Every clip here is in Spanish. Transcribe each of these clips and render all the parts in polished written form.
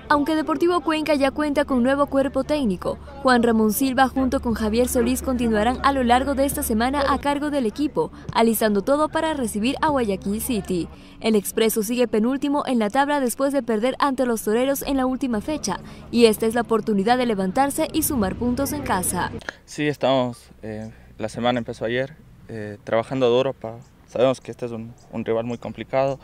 Aunque Deportivo Cuenca ya cuenta con nuevo cuerpo técnico, Juan Ramón Silva junto con Javier Solís continuarán a lo largo de esta semana a cargo del equipo, alistando todo para recibir a Guayaquil City. El Expreso sigue penúltimo en la tabla después de perder ante los Toreros en la última fecha, y esta es la oportunidad de levantarse y sumar puntos en casa. Sí, estamos, la semana empezó ayer, trabajando duro. Sabemos que este es un rival muy complicado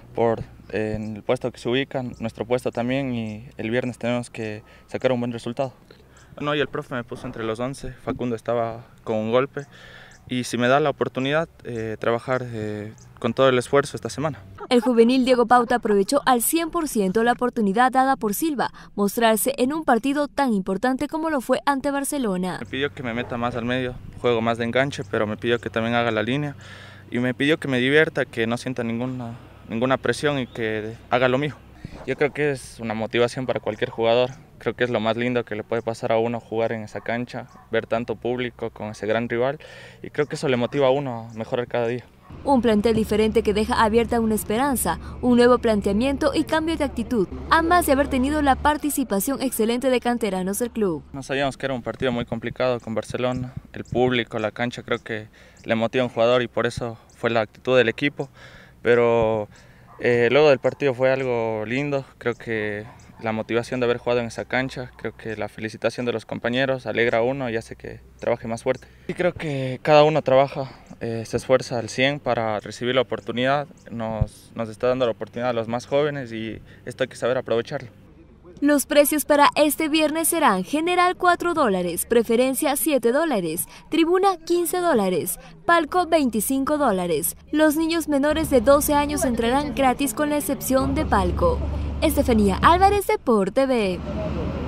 en el puesto que se ubica, nuestro puesto también, y el viernes tenemos que sacar un buen resultado. Bueno, hoy el profe me puso entre los 11, Facundo estaba con un golpe, y si me da la oportunidad, trabajar con todo el esfuerzo esta semana. El juvenil Diego Pauta aprovechó al 100% la oportunidad dada por Silva, mostrarse en un partido tan importante como lo fue ante Barcelona. Me pidió que me meta más al medio, juego más de enganche, pero me pidió que también haga la línea, y me pidió que me divierta, que no sienta ninguna presión y que haga lo mío. Yo creo que es una motivación para cualquier jugador. Creo que es lo más lindo que le puede pasar a uno, jugar en esa cancha, ver tanto público con ese gran rival, y creo que eso le motiva a uno a mejorar cada día. Un plantel diferente que deja abierta una esperanza, un nuevo planteamiento y cambio de actitud, ambas de haber tenido la participación excelente de canteranos del club. No sabíamos que era un partido muy complicado con Barcelona, el público, la cancha, creo que le motiva a un jugador y por eso fue la actitud del equipo, pero luego del partido fue algo lindo. Creo que la motivación de haber jugado en esa cancha, creo que la felicitación de los compañeros alegra a uno y hace que trabaje más fuerte. Y creo que cada uno trabaja, se esfuerza al 100 para recibir la oportunidad, nos está dando la oportunidad a los más jóvenes y esto hay que saber aprovecharlo. Los precios para este viernes serán general $4, preferencia $7, tribuna $15, palco $25. Los niños menores de 12 años entrarán gratis con la excepción de palco. Estefanía Álvarez, Deporte TV.